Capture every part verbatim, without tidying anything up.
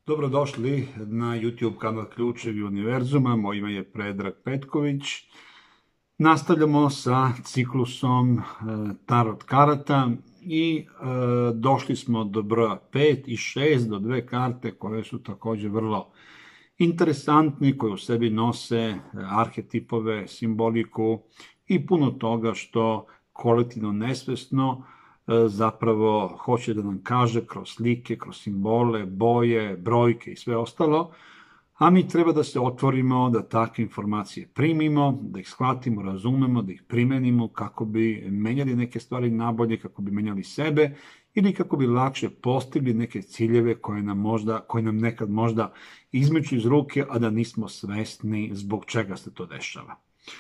Dobrodošli na YouTube kanal Ključevi univerzuma. Moje ime je Predrag Petković. Nastavljamo sa ciklusom e, tarot karata i e, došli smo do broja pet i šest, do dve karte koje su također vrlo interesantni, koje u sebi nose arhetipove, simboliku i puno toga što kolektivno nesvesno zapravo hoće da nam kaže kroz slike, kroz simbole, boje, brojke i sve ostalo, a mi treba da se otvorimo, da takve informacije primimo, da ih shvatimo, razumemo, da ih primenimo kako bi menjali neke stvari nabolje, kako bi menjali sebe ili kako bi lakše postigli neke ciljeve koje nam, možda, koje nam nekad možda izmeću iz ruke, a da nismo svesni zbog čega se to dešava.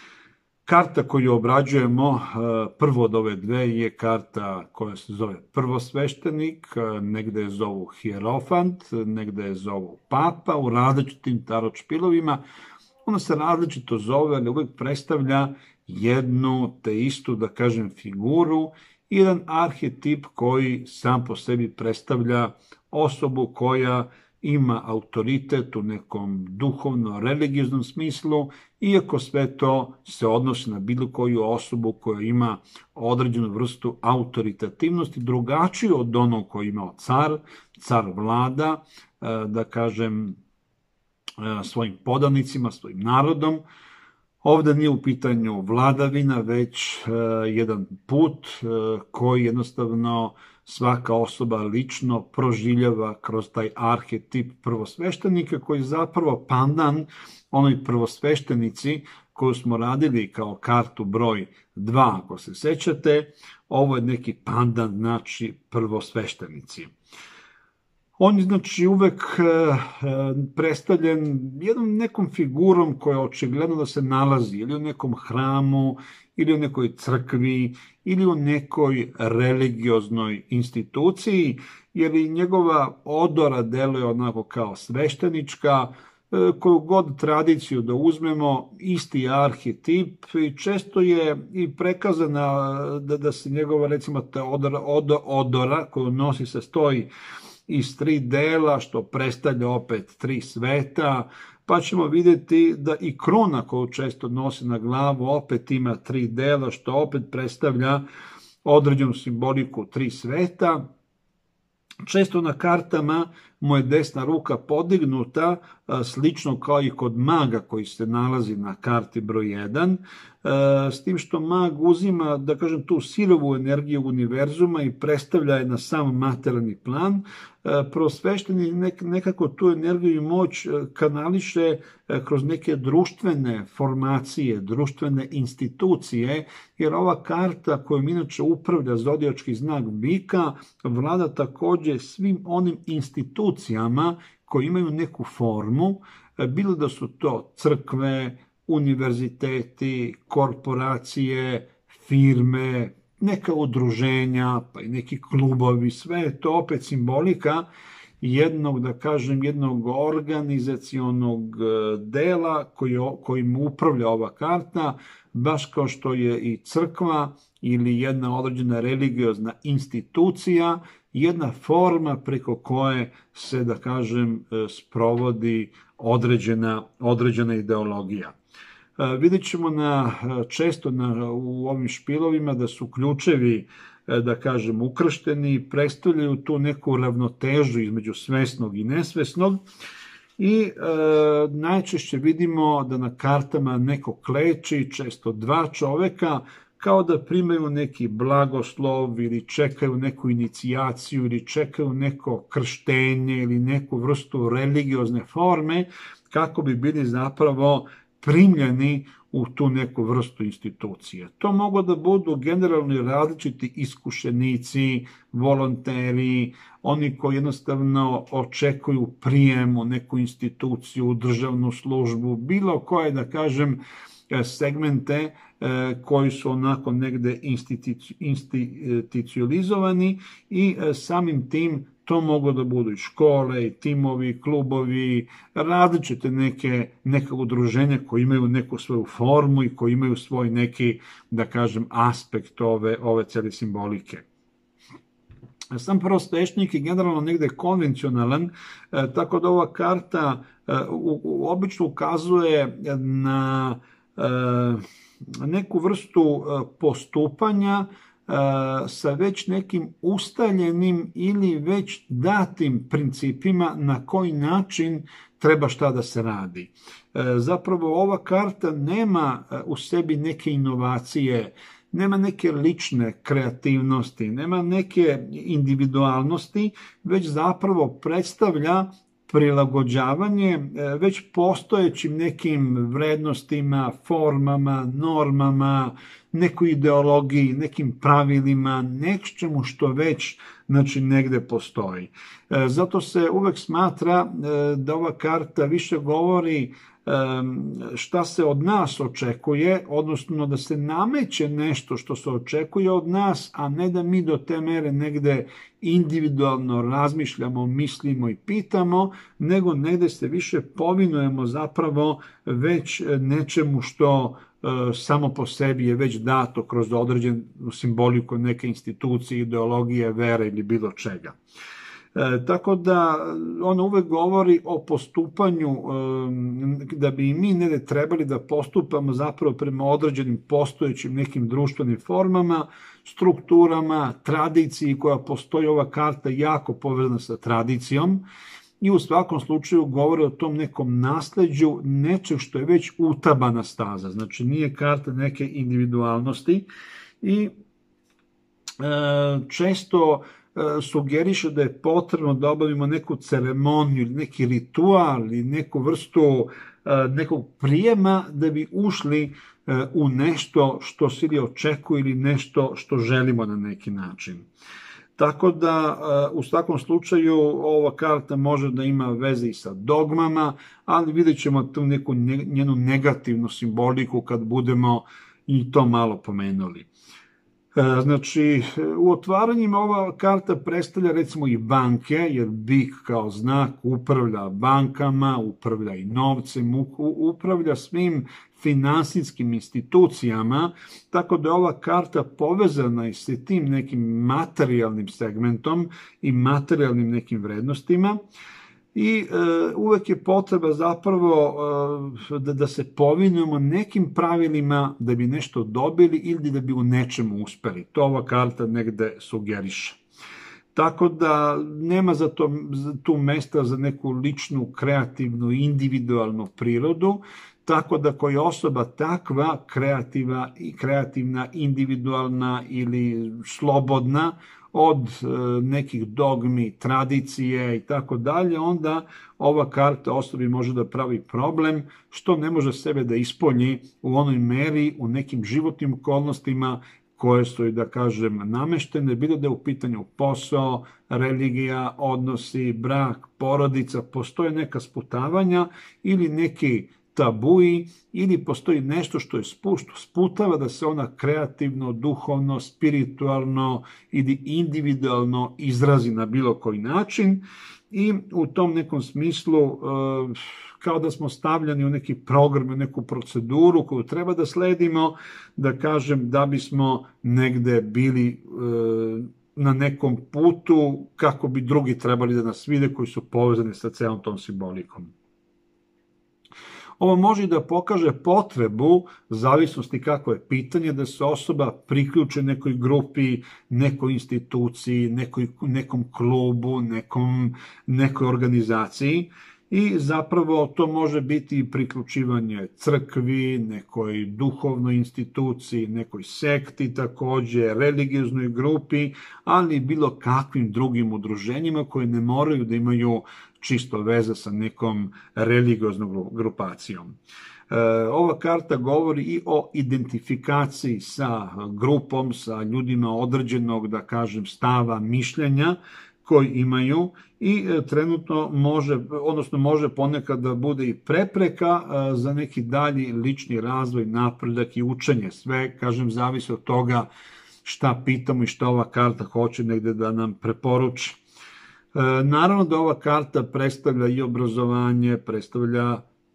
Karta koju obrađujemo, prvo od ove dve, je karta koja se zove prvosveštenik, negde je zovu hierofant, negde je zovu papa, u različitim tarot špilovima. Ona se različito zove, ali uvijek predstavlja jednu te istu, da kažem, figuru, jedan arhetip koji sam po sebi predstavlja osobu koja ima autoritet u nekom duhovno-religioznom smislu, iako sve to se odnosi na bilo koju osobu koja ima određenu vrstu autoritativnosti, drugačiju od onog koji imao car, car vlada, da kažem, svojim podanicima, svojim narodom. Ovdje nije u pitanju vladavina, već jedan put koji jednostavno svaka osoba lično proživljava kroz taj arhetip prvosveštenika, koji je zapravo pandan onoj prvosveštenici koju smo radili kao kartu broj dva, ako se sećate. Ovo je neki pandan, znači prvosveštenici. On je znači uvek predstavljen jednom nekom figurom koja je očigledno da se nalazi ili u nekom hramu, ili u nekoj crkvi, ili u nekoj religioznoj instituciji, jer i njegova odora deluje onako kao sveštenička, koju god tradiciju da uzmemo, isti arhetip, i često je i prikazana da, da se njegova, recimo, ta odora, odora, odora koju nosi se stoji iz tri dela, što predstavlja opet tri sveta, pa ćemo vidjeti da i kruna koju često nosi na glavu opet ima tri dela, što opet predstavlja određenu simboliku tri sveta. Često na kartama mu je desna ruka podignuta, slično kao i kod maga koji se nalazi na karti broj jedan, s tim što mag uzima, da kažem, tu silovu energiju univerzuma i predstavlja je na sam materijalni plan. Prvosvešteni nekako tu energiju i moć kanališe kroz neke društvene formacije, društvene institucije, jer ova karta kojom inače upravlja zodijački znak bika vlada također svim onim institucijama koji imaju neku formu, bilo da su to crkve, univerziteti, korporacije, firme, neka udruženja, pa i neki klubovi, sve je to opet simbolika jednog, da kažem, jednog organizacionog dela koji, kojim upravlja ova karta, baš kao što je i crkva ili jedna određena religiozna institucija, jedna forma preko koje se, da kažem, sprovodi određena, određena ideologija. Vidjet ćemo na, često na, u ovim špilovima da su ključevi, da kažem, ukršteni i predstavljaju tu neku ravnotežu između svesnog i nesvesnog. I e, najčešće vidimo da na kartama neko kleči, često dva čoveka, kao da primaju neki blagoslov ili čekaju neku inicijaciju ili čekaju neko krštenje ili neku vrstu religiozne forme, kako bi bili zapravo primljeni u tu neku vrstu institucije. To mogu da budu generalno različiti iskušenici, volonteri, oni koji jednostavno očekuju prijem u neku instituciju, državnu službu, bilo koje, da kažem, segmente koji su onako negde institucionalizovani i samim tim to mogu da budu i škole, i timovi, klubovi, različite neke, neka udruženja koji imaju neku svoju formu i koji imaju svoj neki, da kažem, aspekt ove, ove cele simbolike. Sam prvosveštenik je generalno negde konvencionalan, tako da ova karta obično ukazuje na neku vrstu postupanja sa već nekim ustaljenim ili već datim principima na koji način treba šta da se radi. Zapravo ova karta nema u sebi neke inovacije, nema neke lične kreativnosti, nema neke individualnosti, već zapravo predstavlja prilagođavanje već postojećim nekim vrednostima, formama, normama, nekoj ideologiji, nekim pravilima, nečemu što već znači, negde postoji. Zato se uvek smatra da ova karta više govori šta se od nas očekuje, odnosno da se nameće nešto što se očekuje od nas, a ne da mi do te mere negde individualno razmišljamo, mislimo i pitamo, nego negde se više povinujemo zapravo već nečemu što samo po sebi je već dato kroz određenu simboliku neke institucije, ideologije, vere ili bilo čega. E, tako da ono uvek govori o postupanju, e, da bi i mi negde trebali da postupamo zapravo prema određenim postojećim nekim društvenim formama, strukturama, tradiciji koja postoji. Ova karta jako povezana sa tradicijom i u svakom slučaju govori o tom nekom nasleđu nečeg što je već utabana staza. Znači nije karta neke individualnosti i e, često sugeriše da je potrebno da obavimo neku ceremoniju ili neki ritual ili neku vrstu nekog prijema da bi ušli u nešto što se ili očekuje ili nešto što želimo na neki način. Tako da u svakom slučaju ova karta može da ima veze i sa dogmama, ali vidjet ćemo tu neku njenu negativnu simboliku kad budemo i to malo pomenuli. Znači, u otvaranjima ova karta predstavlja recimo i banke, jer bik kao znak upravlja bankama, upravlja i novcem, upravlja svim finansijskim institucijama, tako da je ova karta povezana i sa tim nekim materijalnim segmentom i materijalnim nekim vrednostima. I e, uvek je potreba zapravo e, da, da se povinujemo nekim pravilima da bi nešto dobili ili da bi u nečemu uspeli. To ova karta negde sugeriše. Tako da nema za, to, za tu mesta za neku ličnu, kreativnu, individualnu prirodu, tako da koja osoba takva, kreativa, kreativna, individualna ili slobodna, od nekih dogmi, tradicije i tako dalje, onda ova karta osobi može da pravi problem što ne može sebe da ispolji u onoj meri, u nekim životnim okolnostima koje su i da kažem nameštene, bilo da je u pitanju posao, religija, odnosi, brak, porodica, postoje neka sputavanja ili neki tabuji ili postoji nešto što je spušt, sputava da se ona kreativno, duhovno, spiritualno ili individualno izrazi na bilo koji način i u tom nekom smislu kao da smo stavljani u neki program, u neku proceduru koju treba da sledimo, da kažem da bismo negde bili na nekom putu kako bi drugi trebali da nas vide koji su povezani sa celom tom simbolikom. Ovo može da pokaže potrebu, zavisnosti kako je pitanje, da se osoba priključe nekoj grupi, nekoj instituciji, nekoj, nekom klubu, nekom, nekoj organizaciji i zapravo to može biti priključivanje crkvi, nekoj duhovnoj instituciji, nekoj sekti takođe, religioznoj grupi, ali i bilo kakvim drugim udruženjima koje ne moraju da imaju čisto veze sa nekom religioznom grupacijom. Ova karta govori i o identifikaciji sa grupom, sa ljudima određenog, da kažem, stava, mišljenja koji imaju i trenutno može, odnosno može ponekad da bude i prepreka za neki dalji lični razvoj, napredak i učenje. Sve, kažem, zavisi od toga šta pitamo i šta ova karta hoće negde da nam preporuči. Naravno da ova karta predstavlja i obrazovanje, predstavlja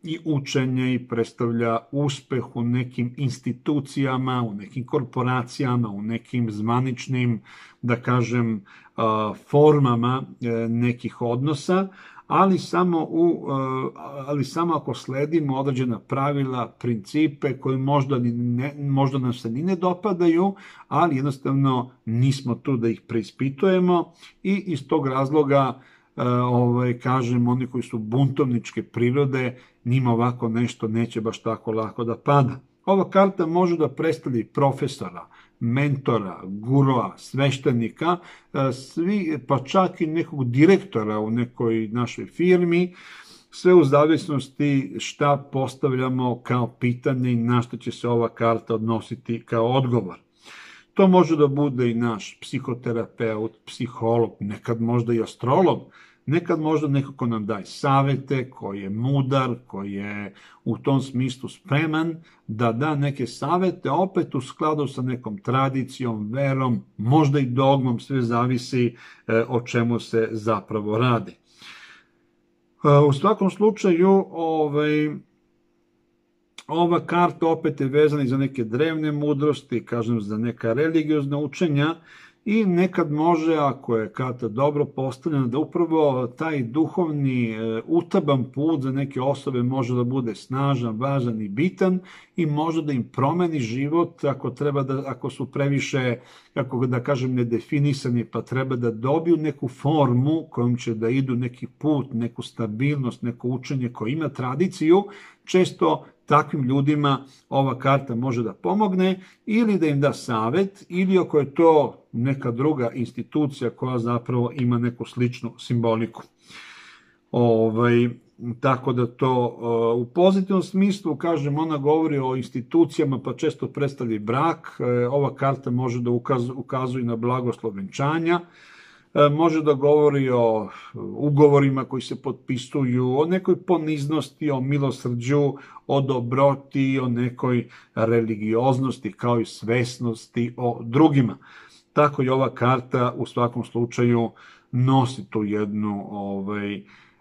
i učenje i predstavlja uspeh u nekim institucijama, u nekim korporacijama, u nekim zvaničnim, da kažem, formama nekih odnosa, ali samo, u, ali samo ako sledimo određena pravila, principe koji možda, ne, možda nam se ni ne dopadaju, ali jednostavno nismo tu da ih preispitujemo i iz tog razloga ovaj, kažem, oni koji su buntovničke prirode, njima ovako nešto neće baš tako lako da pada. Ova karta može da predstavi profesora, mentora, gurua, sveštenika, svi, pa čak i nekog direktora u nekoj našoj firmi, sve u zavisnosti šta postavljamo kao pitanje i na što će se ova karta odnositi kao odgovor. To može da bude i naš psihoterapeut, psiholog, nekad možda i astrolog, nekad možda neko ko nam daje savete, koji je mudar, koji je u tom smislu spreman da da neke savete, opet u skladu sa nekom tradicijom, verom, možda i dogmom, sve zavisi o čemu se zapravo radi. U svakom slučaju, ovaj, ova karta opet je vezana i za neke drevne mudrosti, kažem za neka religiozna učenja, i nekad može, ako je karta dobro postavljena, da upravo taj duhovni utaban put za neke osobe može da bude snažan, važan i bitan i može da im promeni život ako, treba da, ako su previše, kako da kažem, nedefinisani, pa treba da dobiju neku formu kojom će da idu neki put, neku stabilnost, neko učenje koje ima tradiciju. Često takvim ljudima ova karta može da pomogne ili da im da savet, ili ako je to neka druga institucija koja zapravo ima neku sličnu simboliku. Ovaj, tako da to u pozitivnom smislu, kažem, ona govori o institucijama, pa često predstavlja brak. Ova karta može da ukazuje na blagoslov venčanja, može da govori o ugovorima koji se potpisuju, o nekoj poniznosti, o milosrđu, o dobroti, o nekoj religioznosti kao i svesnosti o drugima. Tako i ova karta u svakom slučaju nosi tu jednu ovaj,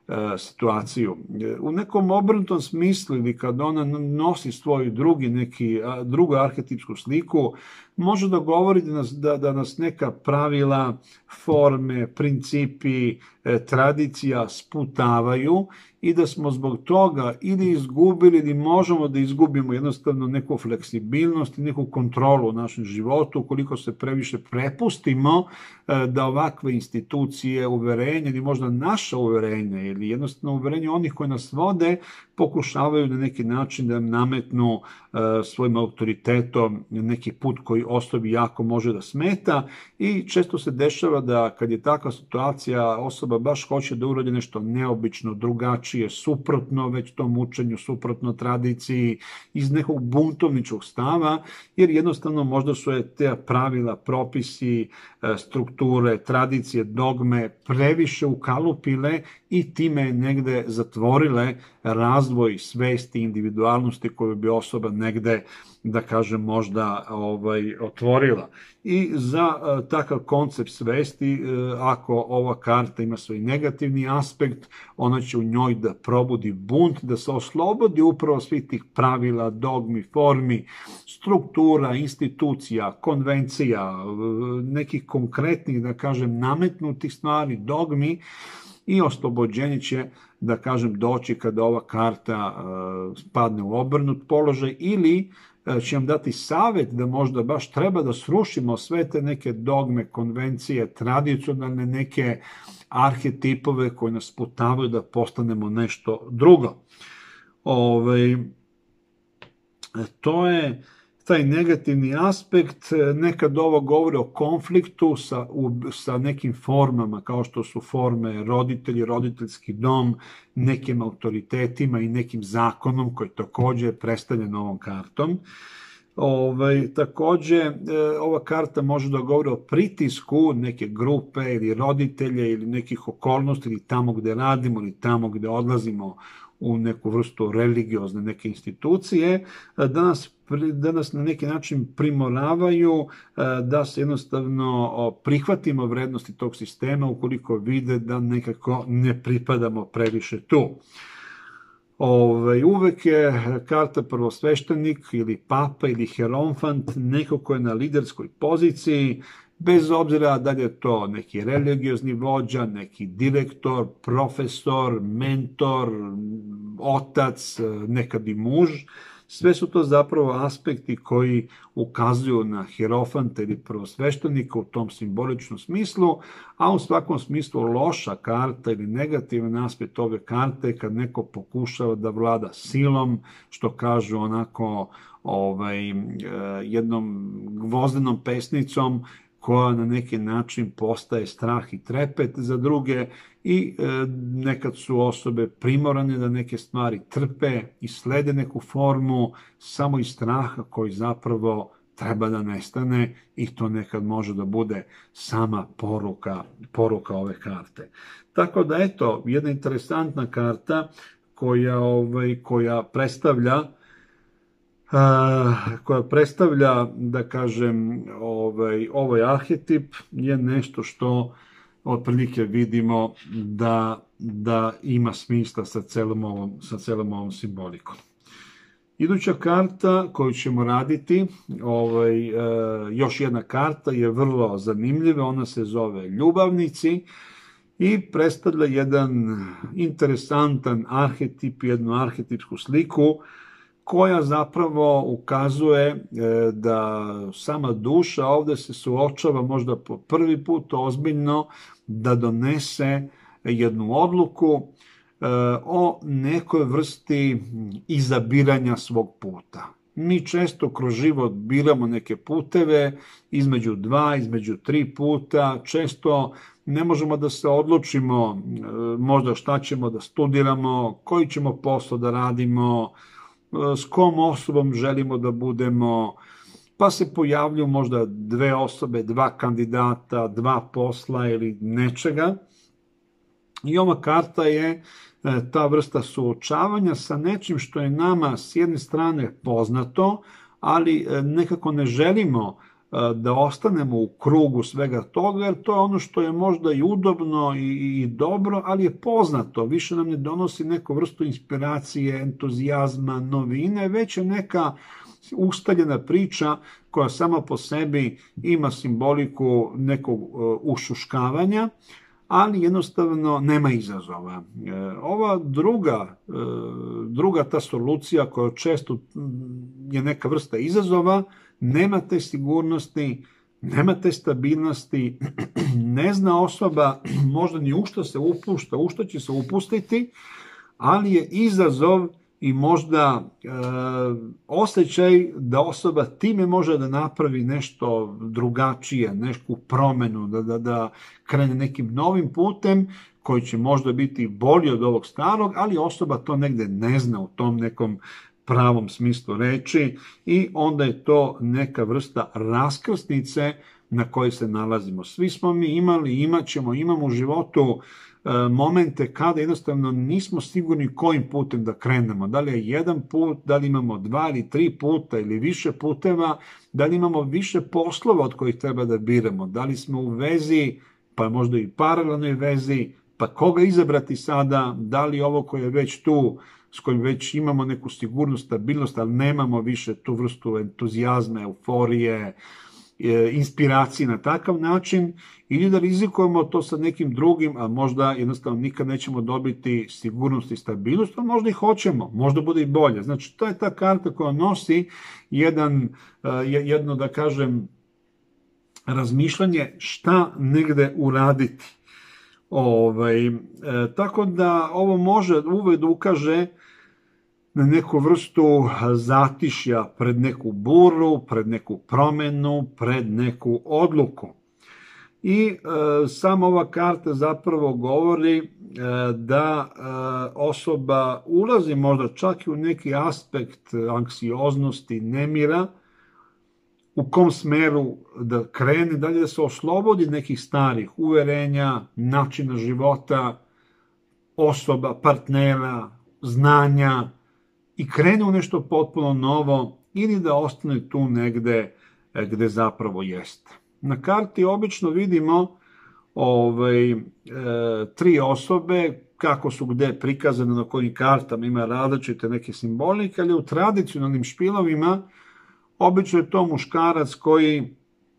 situaciju. U nekom obrnutom smislu ili kad ona nosi svoj drugi neki, drugu arhetipsku sliku, može da govori da nas, da, da nas neka pravila, forme, principi, tradicija sputavaju i da smo zbog toga ili izgubili ili možemo da izgubimo jednostavno neku fleksibilnost i neku kontrolu u našem životu ukoliko se previše prepustimo da ovakve institucije, uverenja ili možda naša uverenja ili jednostavno uverenje onih koji nas vode pokušavaju na neki način da nametnu svojim autoritetom neki put koji osobi jako može da smeta i često se dešava da kad je takva situacija osoba baš hoće da uradi nešto neobično, drugačije, suprotno već tom učenju, suprotno tradiciji, iz nekog buntovničkog stava, jer jednostavno možda su je te pravila, propisi, strukture, tradicije, dogme previše ukalupile i time negde zatvorile razvoj svesti, individualnosti koju bi osoba negde, da kažem, možda ovaj, otvorila. I za uh, takav koncept svesti, uh, ako ova karta ima svoj negativni aspekt, ona će u njoj da probudi bunt, da se oslobodi upravo svih tih pravila, dogmi, formi, struktura, institucija, konvencija, uh, nekih konkretnih, da kažem, nametnutih stvari, dogmi, i oslobođenje će, da kažem, doći kada ova karta uh, spadne u obrnut položaj ili će vam dati savjet da možda baš treba da srušimo sve te neke dogme, konvencije, tradicionalne neke arhetipove koji nas putavaju da postanemo nešto drugo. Ove, to je taj negativni aspekt. Nekad ovo govori o konfliktu sa, u, sa nekim formama, kao što su forme roditelji, roditeljski dom, nekim autoritetima i nekim zakonom koji takođe je predstavljen ovom kartom. Ove, takođe, ova karta može da govori o pritisku neke grupe ili roditelje ili nekih okolnosti ili tamo gde radimo ili tamo gde odlazimo u neku vrstu religiozne neke institucije, da nas, da nas na neki način primoravaju da se jednostavno prihvatimo vrednosti tog sistema ukoliko vide da nekako ne pripadamo previše tu. Ove, uvek je karta prvosveštenik ili papa ili hieronfant, neko ko je na liderskoj poziciji, bez obzira da li je to neki religiozni vođa, neki direktor, profesor, mentor, otac, nekad i muž. Sve su to zapravo aspekti koji ukazuju na hierofanta ili prvosveštenika u tom simboličnom smislu, a u svakom smislu loša karta ili negativan aspekt ove karte je kad neko pokušava da vlada silom, što kažu onako ovaj, jednom gvozdenom pesnicom, koja na neki način postaje strah i trepet za druge i e, nekad su osobe primorane da neke stvari trpe i slede neku formu samo iz straha koji zapravo treba da nestane i to nekad može da bude sama poruka, poruka ove karte. Tako da eto, jedna interesantna karta koja, ovaj, koja predstavlja koja predstavlja, da kažem, ovaj, ovaj arhetip je nešto što otprilike vidimo da, da ima smisla sa celom ovom, sa celom ovom simbolikom. Iduća karta koju ćemo raditi, ovaj, još jedna karta je vrlo zanimljiva, ona se zove Ljubavnici i predstavlja jedan interesantan arhetip, jednu arhetipsku sliku koja zapravo ukazuje da sama duša ovde se suočava možda po prvi put ozbiljno da donese jednu odluku o nekoj vrsti izabiranja svog puta. Mi često kroz život biramo neke puteve, između dva, između tri puta, često ne možemo da se odlučimo možda šta ćemo da studiramo, koji ćemo posao da radimo, s kom osobom želimo da budemo, pa se pojavljuju možda dve osobe, dva kandidata, dva posla ili nečega. I ova karta je ta vrsta suočavanja sa nečim što je nama s jedne strane poznato, ali nekako ne želimo da ostanemo u krugu svega toga, jer to je ono što je možda i udobno i, i dobro, ali je poznato, više nam ne donosi neku vrstu inspiracije, entuzijazma, novine, već je neka ustaljena priča koja sama po sebi ima simboliku nekog ušuškavanja, ali jednostavno nema izazova. Ova druga, druga ta solucija koja često je neka vrsta izazova, nema te sigurnosti, nema te stabilnosti, ne zna osoba možda ni u što se upušta, u što će se upustiti, ali je izazov i možda e, osjećaj da osoba time može da napravi nešto drugačije, neku promenu, da, da, da krene nekim novim putem koji će možda biti bolji od ovog starog, ali osoba to negde ne zna u tom nekom pravom smislu reči i onda je to neka vrsta raskrsnice na kojoj se nalazimo. Svi smo mi imali, imat ćemo, imamo u životu e, momente kada jednostavno nismo sigurni kojim putem da krenemo. Da li je jedan put, da li imamo dva ili tri puta ili više puteva, da li imamo više poslova od kojih treba da biramo, da li smo u vezi, pa možda i paralelnoj vezi, pa koga izabrati sada, da li ovo koje je već tu, s kojim već imamo neku sigurnost, stabilnost, ali nemamo više tu vrstu entuzijazma, euforije, inspiracije na takav način, ili da rizikujemo to sa nekim drugim, a možda jednostavno nikad nećemo dobiti sigurnost i stabilnost, a možda i hoćemo, možda bude i bolje. Znači, to je ta karta koja nosi jedan, jedno, da kažem, razmišljanje šta negde uraditi. Ovaj, e, tako da ovo može uvek da ukaže na neku vrstu zatišja pred neku buru, pred neku promenu, pred neku odluku. I e, sama ova karta zapravo govori e, da e, osoba ulazi možda čak i u neki aspekt anksioznosti, nemira, u kom smeru da krene, da li da se oslobodi nekih starih uverenja, načina života, osoba, partnera, znanja i krene u nešto potpuno novo ili da ostane tu negde gde zapravo jeste. Na karti obično vidimo ovaj, e, tri osobe kako su gde prikazane na kojim kartama, ima različite neke simbolike, ali u tradicionalnim špilovima obično je to muškarac koji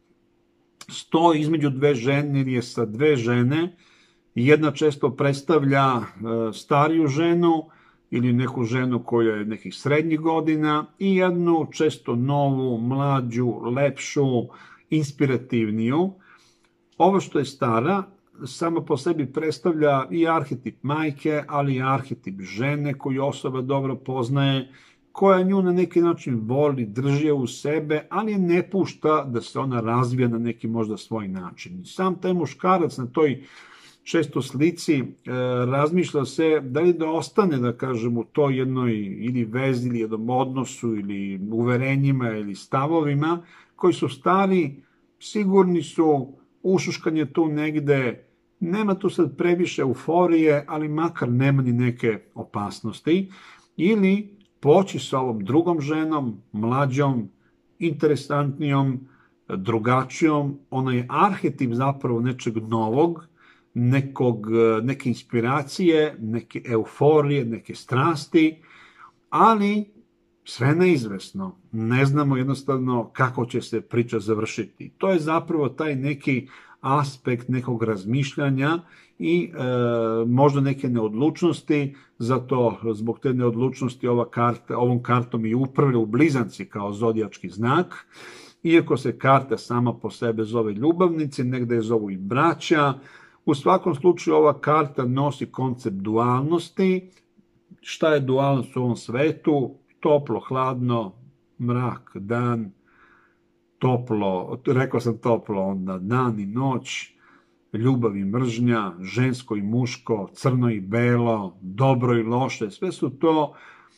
stoji između dve žene ili je sa dve žene. Jedna često predstavlja stariju ženu ili neku ženu koja je nekih srednjih godina i jednu često novu, mlađu, lepšu, inspirativniju. Ovo što je stara samo po sebi predstavlja i arhetip majke, ali i arhetip žene koju osoba dobro poznaje, koja nju na neki način voli, drži je u sebe, ali je ne pušta da se ona razvija na neki možda svoj način. Sam taj muškarac na toj često slici e, razmišlja se da li da ostane, da kažem, u toj jednoj ili vezi, ili jednom odnosu, ili uverenjima, ili stavovima, koji su stari, sigurni su, ušuškan je tu negde, nema tu sad previše euforije, ali makar nema ni neke opasnosti, ili poći sa ovom drugom ženom, mlađom, interesantnijom, drugačijom, ona je arhetip zapravo nečeg novog, nekog, neke inspiracije, neke euforije, neke strasti, ali sve neizvesno. Ne znamo jednostavno kako će se priča završiti. To je zapravo taj neki aspekt nekog razmišljanja i e, možda neke neodlučnosti, zato zbog te neodlučnosti ova karta, ovom kartom i upravlja u blizanci kao zodijački znak, iako se karta sama po sebe zove ljubavnici, negde je zovu i braća. U svakom slučaju ova karta nosi koncept dualnosti. Šta je dualnost u ovom svetu? Toplo, hladno, mrak, dan, toplo, rekao sam toplo onda, dan i noć, ljubav i mržnja, žensko i muško, crno i belo, dobro i loše, sve su to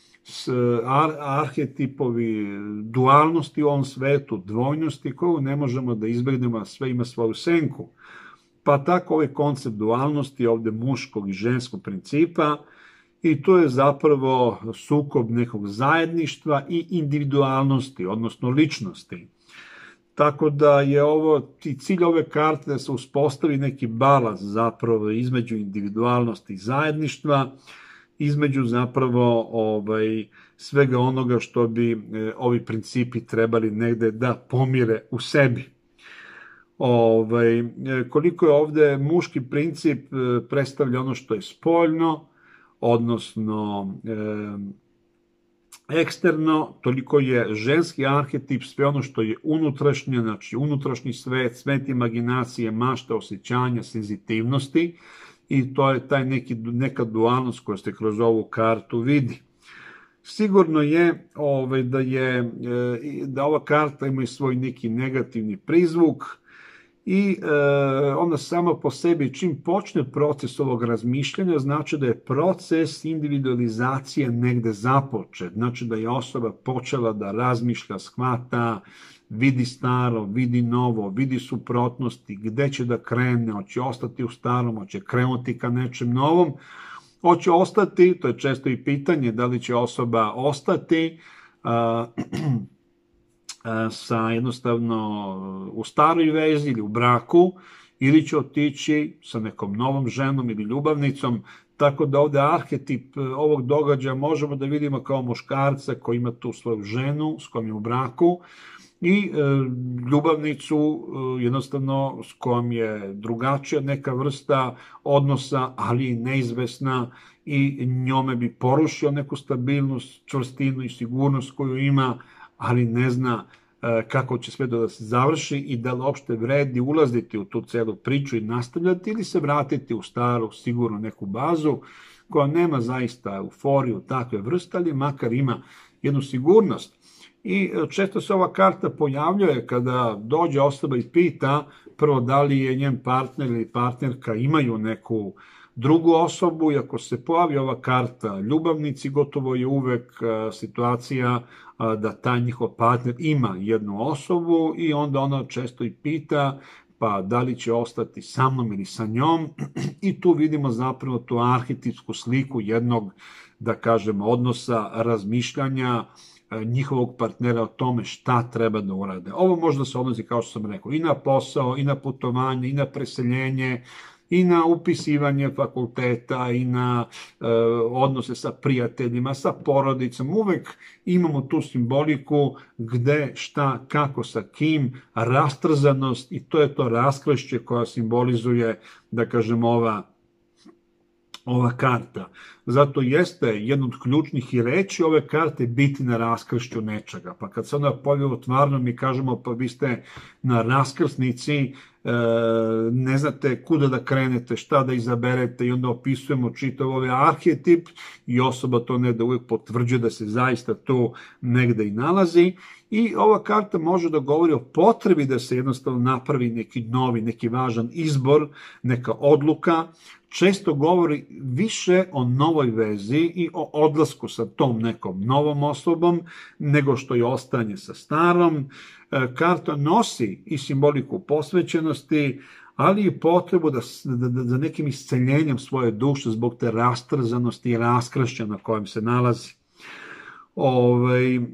ar arhetipovi dualnosti u ovom svetu, dvojnosti koju ne možemo da izbegnemo, a sve ima svoju senku. Pa tako ovaj koncept dualnosti ovde muškog i ženskog principa, i to je zapravo sukob nekog zajedništva i individualnosti, odnosno ličnosti. Tako da je ovo, i cilj ove karte da se uspostavi neki balans zapravo između individualnosti i zajedništva, između zapravo ovaj, svega onoga što bi e, ovi principi trebali negde da pomire u sebi. Ovaj, koliko je ovde muški princip predstavlja ono što je spoljno, odnosno e, eksterno, toliko je ženski arhetip sve ono što je unutrašnje, znači unutrašnji svet, svet imaginacije, mašta, osjećanja, senzitivnosti, i to je taj neki, neka dualnost koja se kroz ovu kartu vidi. Sigurno je ovaj, da, je, da ova karta ima i svoj neki negativni prizvuk, i e, onda samo po sebi, čim počne proces ovog razmišljanja, znači da je proces individualizacije negde započet, znači da je osoba počela da razmišlja, shvata, vidi staro, vidi novo, vidi suprotnosti, gde će da krene, hoće ostati u starom, hoće krenuti ka nečem novom, hoće ostati, to je često i pitanje, da li će osoba ostati, a, sa jednostavno u staroj vezi ili u braku, ili će otići sa nekom novom ženom ili ljubavnicom, tako da ovde arhetip ovog događaja možemo da vidimo kao muškarca koji ima tu svoju ženu s kojom je u braku i e, ljubavnicu e, jednostavno s kojom je drugačija neka vrsta odnosa, ali neizvesna, i njome bi porušio neku stabilnost, čvrstinu i sigurnost koju ima, ali ne zna kako će sve da se završi i da li uopšte vredi ulaziti u tu celu priču i nastavljati, ili se vratiti u staru, sigurno neku bazu koja nema zaista euforiju takve vrste, ali makar ima jednu sigurnost. I često se ova karta pojavljuje kada dođe osoba i pita prvo da li je njen partner ili partnerka imaju neku drugu osobu, i ako se pojavi ova karta ljubavnici, gotovo je uvek situacija da taj njihov partner ima jednu osobu, i onda ona često i pita pa da li će ostati sa mnom ili sa njom, i tu vidimo zapravo tu arhetipsku sliku jednog, da kažemo, odnosa, razmišljanja njihovog partnera o tome šta treba da urade. Ovo možda se odnosi, kao što sam rekao, i na posao, i na putovanje, i na preseljenje, i na upisivanje fakulteta i na e, odnose sa prijateljima, sa porodicom. Uvek imamo tu simboliku gde, šta, kako, sa kim, rastrzanost i to je to raskršće koja simbolizuje, da kažem, ova ova karta. Zato jeste jedna od ključnih i reći ove karte biti na raskršću nečega. Pa kad se onda pojavi otvarno mi kažemo pa vi ste na raskrsnici, ne znate kuda da krenete, šta da izaberete i onda opisujemo čitav ovaj arhetip i osoba to ne da uvijek potvrđuje da se zaista tu negde i nalazi. I ova karta može da govori o potrebi da se jednostavno napravi neki novi, neki važan izbor, neka odluka. Često govori više o novoj vezi i o odlasku sa tom nekom novom osobom nego što je ostanje sa starom. Karta nosi i simboliku posvećenosti, ali i potrebu da, da, da za nekim isceljenjem svoje duše zbog te rastrzanosti i raskršća na kojem se nalazi. Ove, e,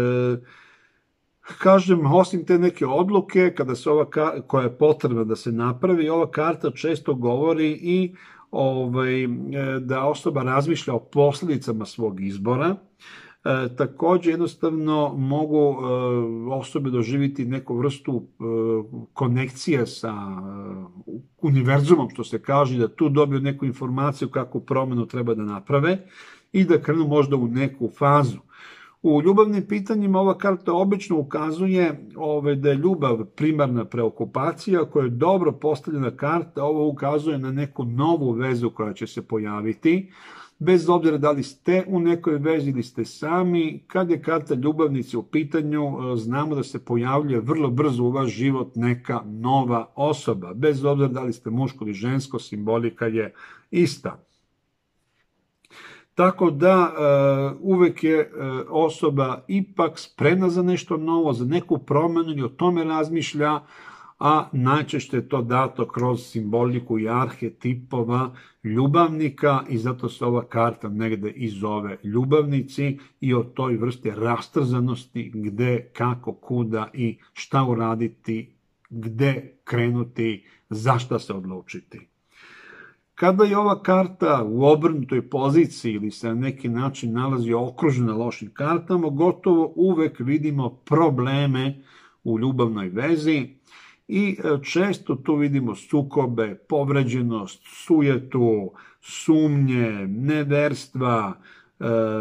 Kažem, osim te neke odluke, kada se ova, koja je potrebna da se napravi, ova karta često govori i ovaj, da osoba razmišlja o posljedicama svog izbora. E, također, jednostavno, mogu e, osobe doživjeti neku vrstu e, konekcije sa e, univerzumom, što se kaže, da tu dobiju neku informaciju kakvu promjenu treba da naprave i da krenu možda u neku fazu. U ljubavnim pitanjima ova karta obično ukazuje ove, da je ljubav primarna preokupacija, koja je dobro postavljena karta, ovo ukazuje na neku novu vezu koja će se pojaviti, bez obzira da li ste u nekoj vezi ili ste sami. Kad je karta ljubavnice u pitanju, znamo da se pojavljuje vrlo brzo u vaš život neka nova osoba, bez obzira da li ste muško ili žensko, simbolika je ista. Tako da uh, uvek je uh, osoba ipak spremna za nešto novo, za neku promjenu i o tome razmišlja, a najčešće je to dato kroz simboliku i arhetipova ljubavnika i zato se ova karta negde i zove ljubavnici i o toj vrsti rastrzanosti gde, kako, kuda i šta uraditi, gde krenuti, za šta se odlučiti. Kada je ova karta u obrnutoj poziciji ili se na neki način nalazi okružena lošim kartama, gotovo uvek vidimo probleme u ljubavnoj vezi i često tu vidimo sukobe, povređenost, sujetu, sumnje, neverstva e,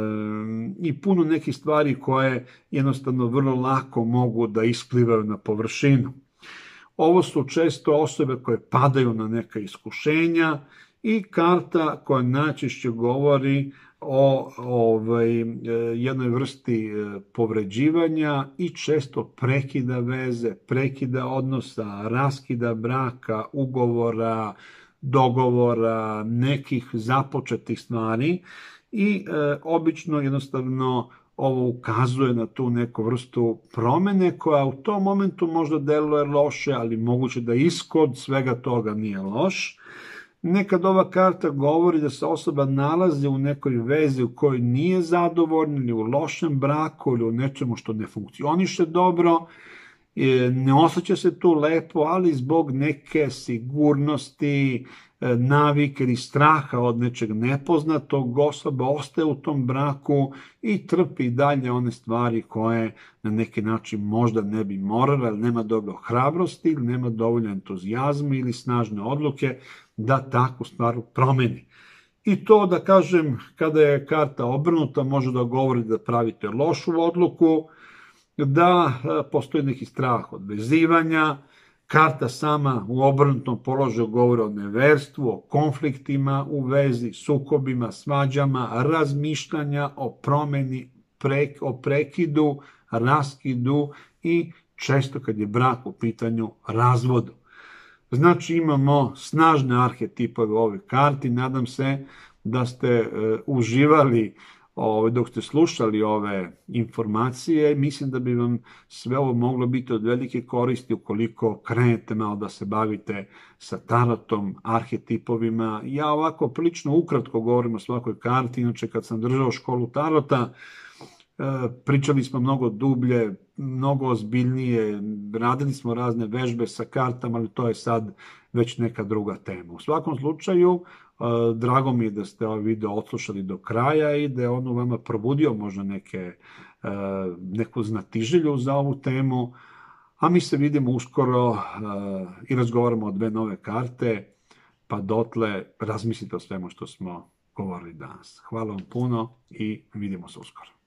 i puno nekih stvari koje jednostavno vrlo lako mogu da isplivaju na površinu. Ovo su često osobe koje padaju na neka iskušenja i karta koja najčešće govori o ovaj, jednoj vrsti povređivanja i često prekida veze, prekida odnosa, raskida braka, ugovora, dogovora, nekih započetih stvari i e, obično jednostavno ovo ukazuje na tu neku vrstu promene koja u tom momentu možda deluje loše, ali moguće da ishod svega toga nije loš. Nekad ova karta govori da se osoba nalazi u nekoj vezi u kojoj nije zadovoljna ili u lošem braku ili u nečemu što ne funkcioniše dobro. Ne osjeća se tu lepo, ali zbog neke sigurnosti, navike ili straha od nečeg nepoznatog, osoba ostaje u tom braku i trpi dalje one stvari koje na neki način možda ne bi morala, ali nema dovoljno hrabrosti ili nema dovoljno entuzijazma ili snažne odluke da takvu stvar promeni. I to, da kažem, kada je karta obrnuta, može da govori da pravite lošu odluku, da postoji neki strah od vezivanja. Karta sama u obrnutom položaju govori o neverstvu, o konfliktima u vezi, sukobima, svađama, razmišljanja o promeni, prek, o prekidu, raskidu i često kad je brak u pitanju razvodu. Znači imamo snažne arhetipove u ovoj karti. Nadam se da ste e, uživali Ove, dok ste slušali ove informacije. Mislim da bi vam sve ovo moglo biti od velike koristi ukoliko krenete malo da se bavite sa tarotom, arhetipovima. Ja ovako prilično ukratko govorim o svakoj karti, inače kad sam držao školu tarota, pričali smo mnogo dublje, mnogo ozbiljnije, radili smo razne vežbe sa kartama, ali to je sad već neka druga tema. U svakom slučaju, drago mi je da ste ovaj video odslušali do kraja i da je on u vama probudio možda neke, neku znatiželju za ovu temu, a mi se vidimo uskoro i razgovaramo o dve nove karte, pa dotle razmislite o svemu što smo govorili danas. Hvala vam puno i vidimo se uskoro.